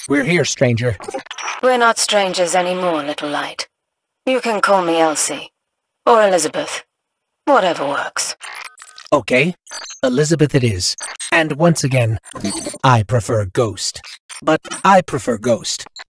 We're here, stranger. We're not strangers anymore, little light. You can call me Elsie. Or Elizabeth. Whatever works. Okay, Elizabeth it is. And once again, I prefer Ghost. But I prefer Ghost.